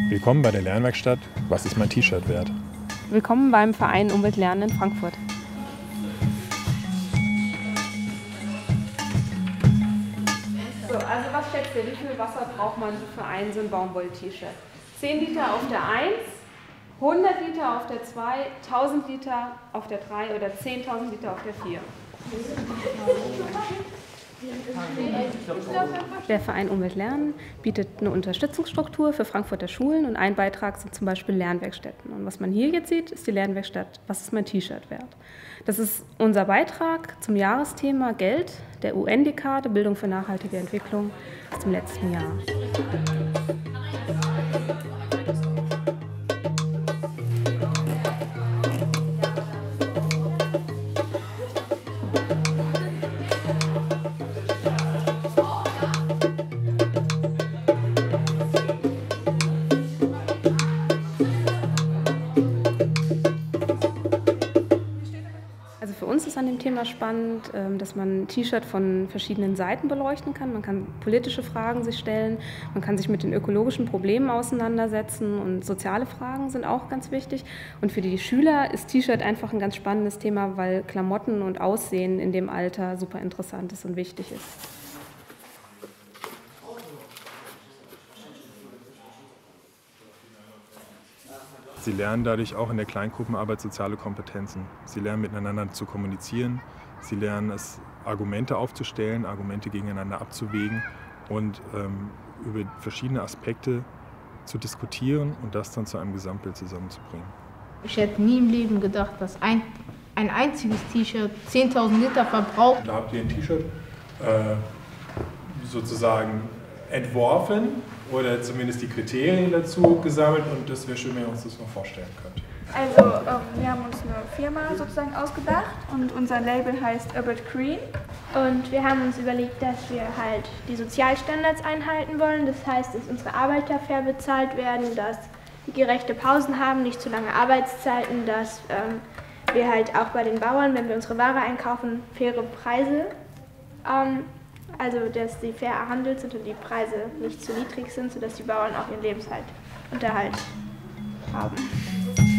Willkommen bei der Lernwerkstatt Was ist mein T-Shirt wert? Willkommen beim Verein Umweltlernen in Frankfurt. So, also was schätzt ihr, wie viel Wasser braucht man für so ein Baumwoll-T-Shirt? 10 Liter auf der 1, 100 Liter auf der 2, 1000 Liter auf der 3 oder 10.000 Liter auf der 4? Der Verein Umweltlernen bietet eine Unterstützungsstruktur für Frankfurter Schulen und ein Beitrag sind zum Beispiel Lernwerkstätten. Und was man hier jetzt sieht, ist die Lernwerkstatt Was ist mein T-Shirt wert? Das ist unser Beitrag zum Jahresthema Geld der UN-Dekade Bildung für nachhaltige Entwicklung aus dem letzten Jahr. Also für uns ist an dem Thema spannend, dass man ein T-Shirt von verschiedenen Seiten beleuchten kann. Man kann politische Fragen sich stellen, man kann sich mit den ökologischen Problemen auseinandersetzen und soziale Fragen sind auch ganz wichtig. Und für die Schüler ist T-Shirt einfach ein ganz spannendes Thema, weil Klamotten und Aussehen in dem Alter super interessant ist und wichtig ist. Sie lernen dadurch auch in der Kleingruppenarbeit soziale Kompetenzen. Sie lernen miteinander zu kommunizieren, sie lernen es, Argumente aufzustellen, Argumente gegeneinander abzuwägen und über verschiedene Aspekte zu diskutieren und das dann zu einem Gesamtbild zusammenzubringen. Ich hätte nie im Leben gedacht, dass ein einziges T-Shirt 10.000 Liter verbraucht. Da habt ihr ein T-Shirt sozusagen entworfen oder zumindest die Kriterien dazu gesammelt und das wäre schön, wenn ihr uns das noch vorstellen könnt. Also wir haben uns eine Firma sozusagen ausgedacht und unser Label heißt Urban Green. Und wir haben uns überlegt, dass wir halt die Sozialstandards einhalten wollen. Das heißt, dass unsere Arbeiter fair bezahlt werden, dass wir gerechte Pausen haben, nicht zu lange Arbeitszeiten, dass wir halt auch bei den Bauern, wenn wir unsere Ware einkaufen, faire Preise also, dass sie fair erhandelt sind und die Preise nicht zu niedrig sind, sodass die Bauern auch ihren Lebensunterhalt haben.